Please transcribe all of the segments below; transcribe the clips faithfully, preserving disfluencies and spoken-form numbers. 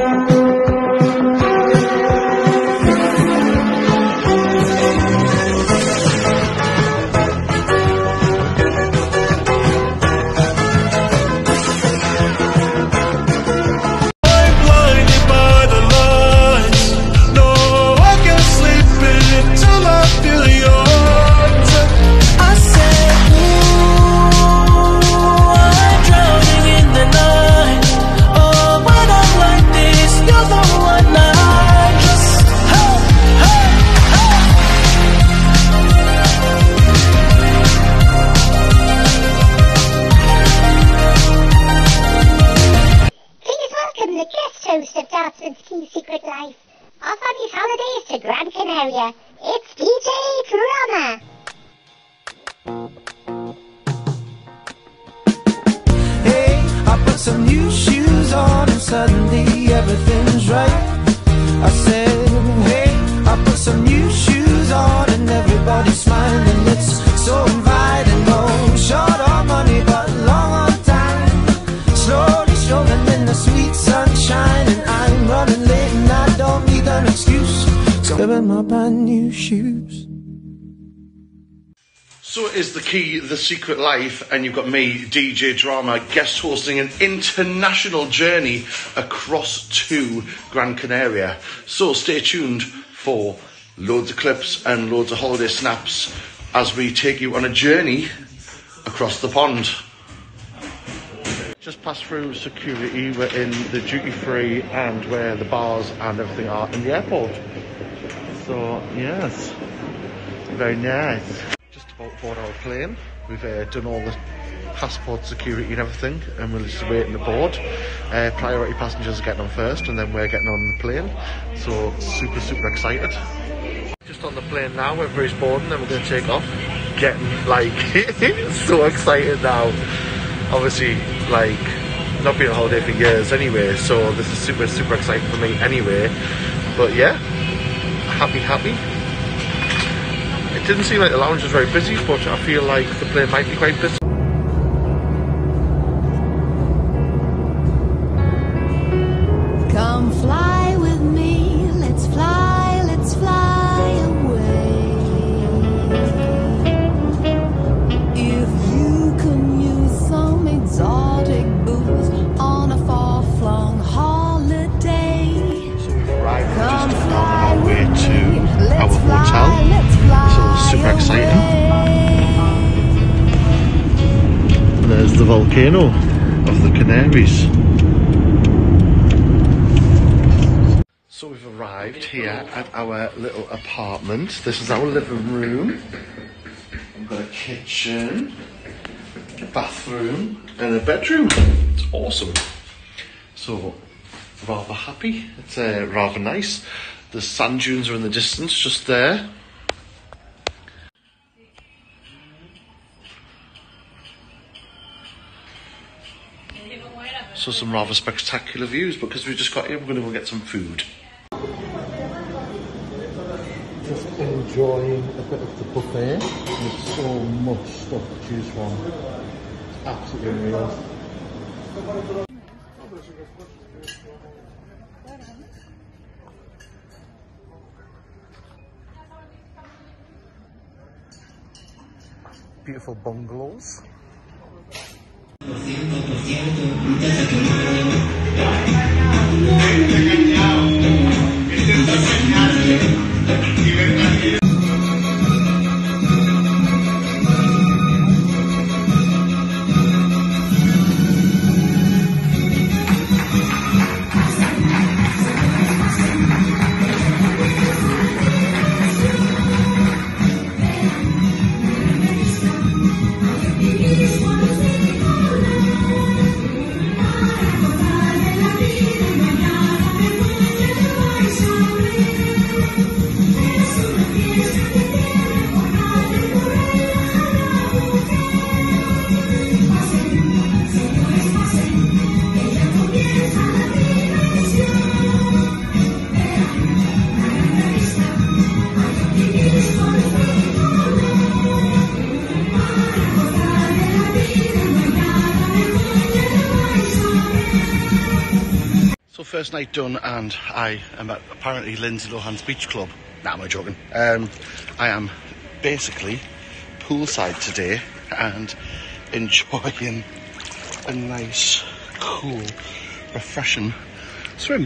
Secret Life. Off on his holidays to Gran Canaria, it's D J Drama. Hey, I put some new shoes on and suddenly everything's right. I said, hey, I put some new shoes on and everybody's smiling. It's so inviting. No short on money but long on time. Slowly strolling in the sweet sunshine, and I'm running late and I don't need an excuse. So wearing my brand new shoes. So it is The Key, The Secret Life, and you've got me, D J Drama, guest hosting an international journey across to Gran Canaria. So stay tuned for loads of clips and loads of holiday snaps as we take you on a journey across the pond. Just passed through security, we're in the duty free and where the bars and everything are in the airport. So yes, very nice. About board our plane. We've uh, done all the passport security and everything, and we're just waiting to board. Uh, priority passengers are getting on first, and then we're getting on the plane. So super, super excited. Just on the plane now, everybody's boarding, then we're going to take off. Getting like so excited now. Obviously, like not been on holiday for years anyway, so this is super, super exciting for me anyway. But yeah, happy, happy. It didn't seem like the lounge was very busy, but I feel like the plane might be quite busy. Come fly with me, let's fly, let's fly away. If you can use some exotic booze on a far-flung holiday. So we've arrived, Come just on fly our way with to me, our let's hotel. fly, let's fly So super exciting. away. There's the volcano of the Canaries. So we've arrived here at our little apartment. This is our living room. We've got a kitchen, a bathroom, and a bedroom. It's awesome. So rather happy. It's uh, rather nice. The sand dunes are in the distance, just there. So some rather spectacular views, because we just got here, we're going to go get some food. Just enjoying a bit of the buffet. There's so much stuff to choose from. It's absolutely unreal. Beautiful bungalows. So first night done, and I am at apparently Lindsay Lohan's beach club. Nah, I'm not joking. Um, I am basically poolside today and enjoying a nice, cool, refreshing swim.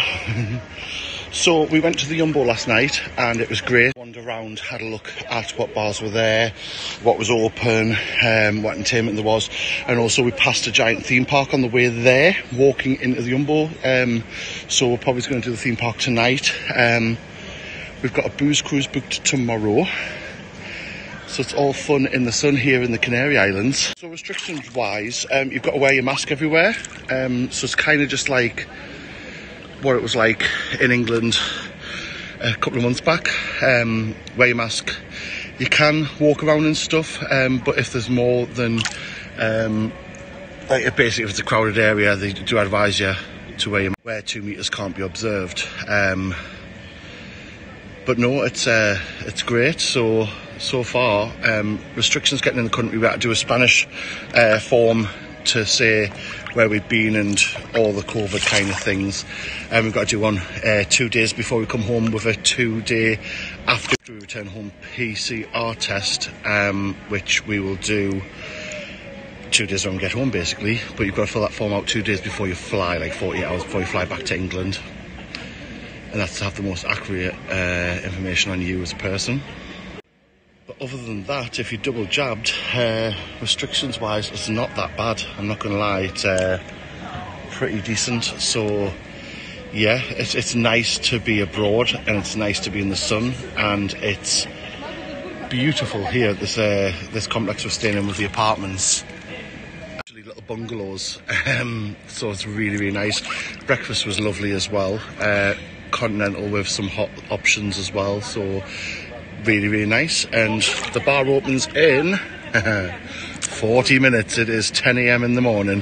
So we went to the Jumbo last night and it was great. Wandered around, had a look at what bars were there, what was open, um, what entertainment there was, and also we passed a giant theme park on the way there, walking into the Jumbo. Um, so we're probably going to do the theme park tonight. Um, we've got a booze cruise booked tomorrow. So it's all fun in the sun here in the Canary Islands. So restrictions wise, um, you've got to wear your mask everywhere. Um, so it's kind of just like what it was like in England a couple of months back. Um, wear your mask. You can walk around and stuff, um, but if there's more than um, like basically if it's a crowded area, they do advise you to wear your mask where two meters can't be observed. Um, but no, it's uh, it's great. So so far, um, restrictions getting in the country. We had to do a Spanish uh, form to say where we've been and all the COVID kind of things. And um, we've got to do one uh, two days before we come home with a two day after we return home P C R test, um, which we will do two days when we get home basically. But you've got to fill that form out two days before you fly, like forty-eight hours before you fly back to England. And that's to have the most accurate uh, information on you as a person. But other than that, if you're double jabbed, uh, restrictions wise, it's not that bad. I'm not going to lie, it's uh, pretty decent. So yeah, it's, it's nice to be abroad and it's nice to be in the sun, and it's beautiful here at this, uh, this complex we're staying in with the apartments. Actually little bungalows, um, so it's really, really nice. Breakfast was lovely as well. Uh, continental with some hot options as well, so really, really nice. And the bar opens in forty minutes. It is ten a m in the morning.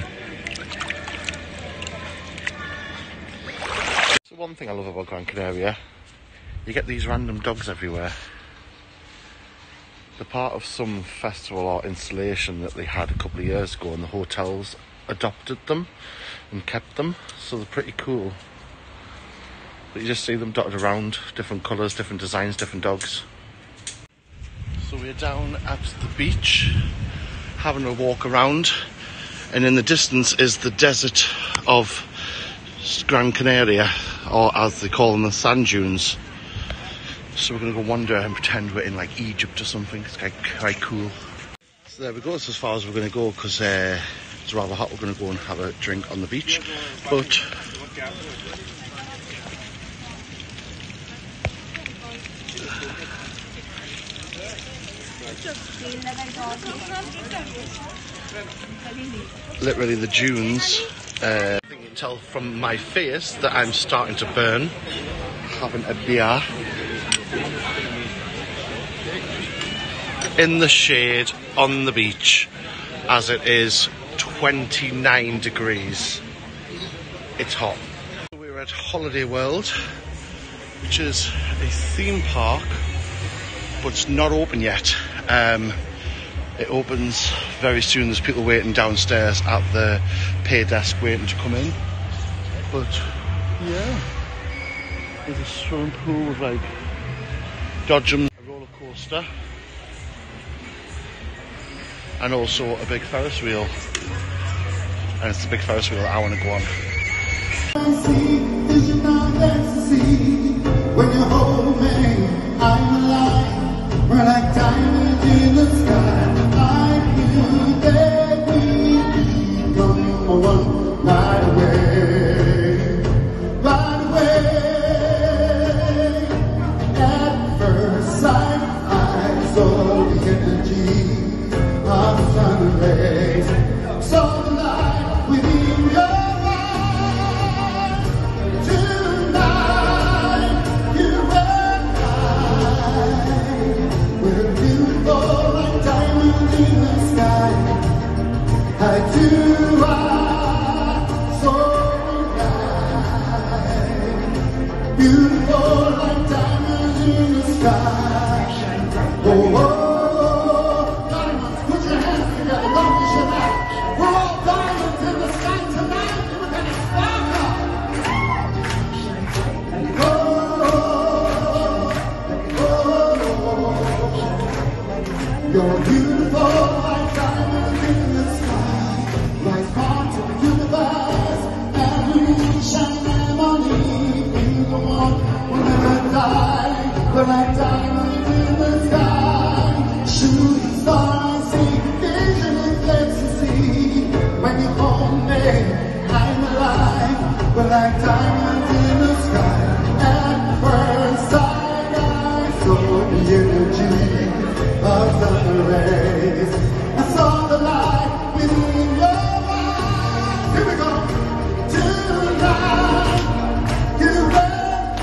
So one thing I love about Gran Canaria, you get these random dogs everywhere. They're part of some festival or installation that they had a couple of years ago, and the hotels adopted them and kept them, so they're pretty cool. But you just see them dotted around, different colours, different designs, different dogs. So we're down at the beach, having a walk around, and in the distance is the desert of Gran Canaria, or as they call them, the sand dunes. So we're going to go wander and pretend we're in like Egypt or something. It's quite, quite cool. So there we go, it's as far as we're going to go because uh, it's rather hot. We're going to go and have a drink on the beach. But literally the dunes. Uh, I think you can tell from my face that I'm starting to burn. Having a beer in the shade on the beach as it is twenty-nine degrees. It's hot. We're at Holiday World, which is a theme park, but it's not open yet. Um, it opens very soon. There's people waiting downstairs at the pay desk waiting to come in. But yeah, there's a swimming pool with like dodgems, a roller coaster, and also a big Ferris wheel. And it's the big Ferris wheel that I want to go on. When you hold me, I'm alive. We're like diamonds in the sky. I knew that we'd become number one right away, right away. At first sight, I saw the energy of the sun rays. Saw the light within your eyes. Tonight, you and I, we're beautiful like diamonds in the sky. I do, I so nice. Beautiful like diamonds in the sky. Oh, oh, diamonds, put your hands together, don't push your back. We're all diamonds in the sky tonight. We're gonna sparkle. we're like diamonds in the sky, shooting stars, seeing vision and ecstasy. When you hold me, I'm alive. We're like diamonds in the sky. At first sight, I saw the energy of the rays. I saw the light within your eyes. Here we go. Tonight, you and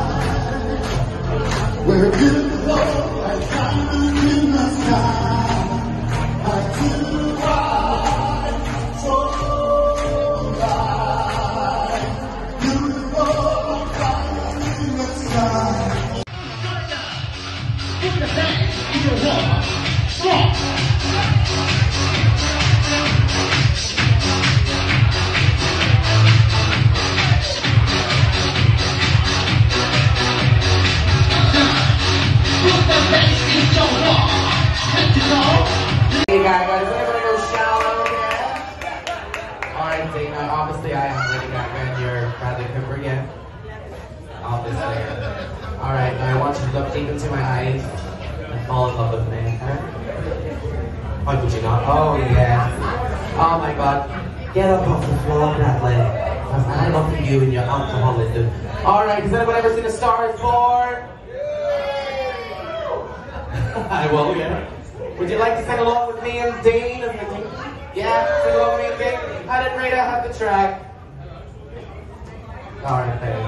I, we're beautiful like diamonds in the sky. Like two bright, so bright, beautiful like diamonds in the sky. Put the hands in your walk. Strong. Hey guys, does anybody know Shallow yet? Alright, Dana, obviously I am Lady Gaga and you're Bradley Cooper yet. Obviously. Alright, now I want you to look deep into my eyes and fall in love with me, okay? Why would you not? Oh yeah. Oh my god. Get up off the floor, Bradley. Because I love you and your alcoholism. Alright, has anyone ever seen A Star Is Born? I will, yeah. Would you like to sing along with me and Dean? Yeah, sing along with me and Dean. How did Rita have the track? Alright, thanks.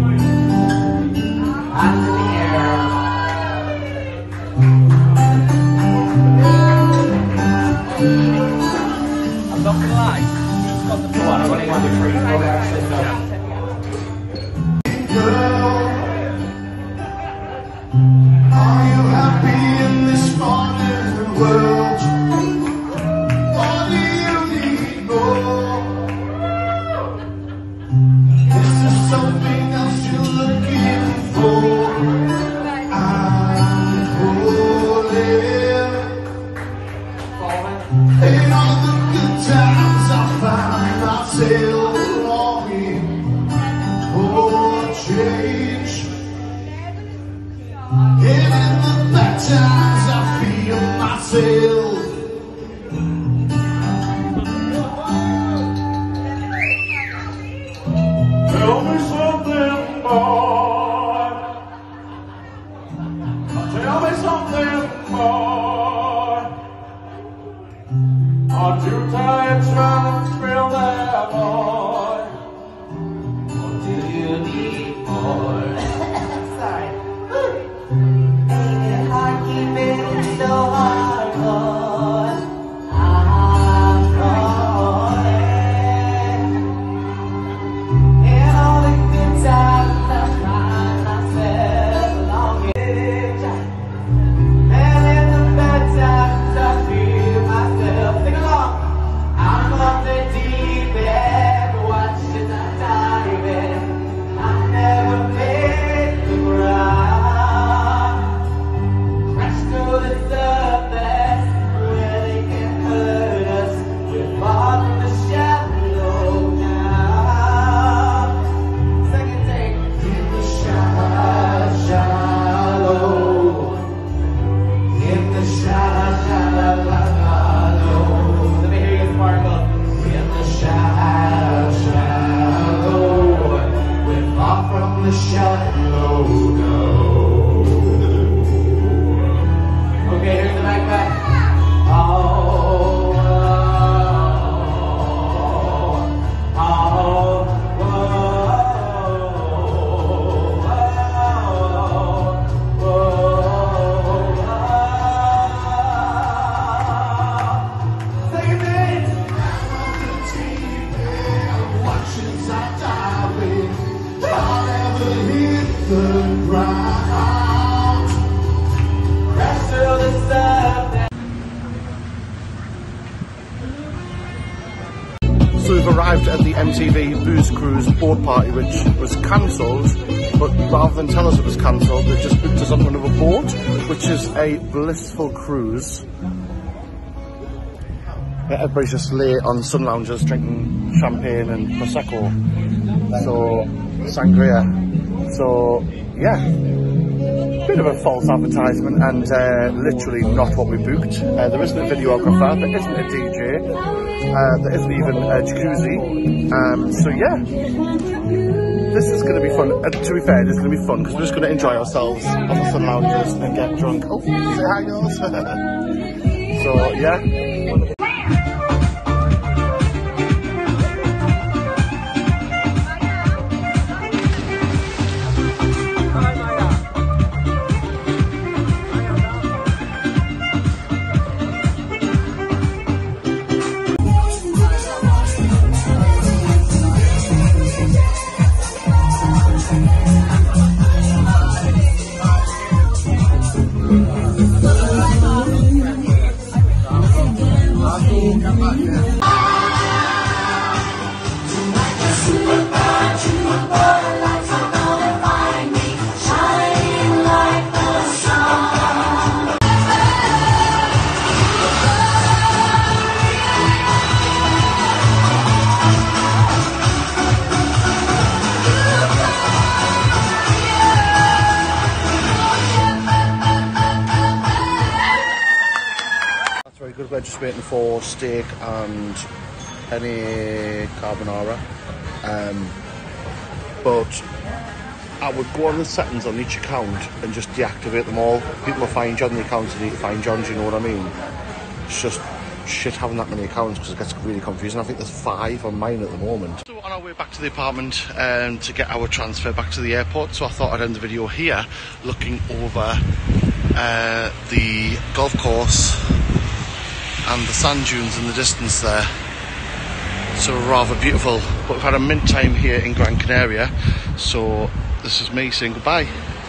Hands in the air. I'm not gonna lie. Who's got the one? twenty-one degrees. Oh, actually, no. Are you happy in this modern world? Or do you need more? Is there something else you're looking for? I'm falling. In all the good times I find myself longing for change. And in the bad times I feel myself. Tell me something more. Tell me something more. Aren't you tired trying to thrill that boy? Or do you need more? Sorry. Keeping so hardcore, I'm falling. In all the good times I find myself longing, and in the bad times I feel myself. Sing along. I'm up the deep end, watching I dive in. I never make the ground. To the surface, where they can hurt us. We're far from the shallow now. Second take. In the shallow, shallow. In the shallow, shallow, shallow. Let me hear you sparkle. In the shallow, shallow. We're far from the shallow now. Okay, here's the backpack. Oh, oh, oh, oh, oh, oh. Sing it, Dave. Watch as I dive in. I'll never hit the ground. So we've arrived at the M T V Booze Cruise boat party, which was cancelled, but rather than tell us it was cancelled, they've just booked us on another boat, which is a blissful cruise. Yeah, everybody's just lay on sun loungers drinking champagne and prosecco, so sangria. So yeah. bit of a false advertisement and uh, literally not what we booked. Uh, there isn't a videographer, there isn't a D J, uh, there isn't even a jacuzzi. Um, so yeah, this is going to be fun. Uh, to be fair, this is going to be fun because we're just going to enjoy ourselves on the sun lounges and get drunk. Oh, say hi, girls. So yeah. Very good. We're just waiting for steak and any carbonara, um, but I would go on the settings on each account and just deactivate them all. People will find you on the accounts and need to find John, do you know what I mean? It's just shit having that many accounts because it gets really confusing. I think there's five on mine at the moment. So on our way back to the apartment um, to get our transfer back to the airport, so I thought I'd end the video here looking over uh, the golf course and the sand dunes in the distance there. So rather beautiful, but we've had a mint time here in Gran Canaria, so this is me saying goodbye.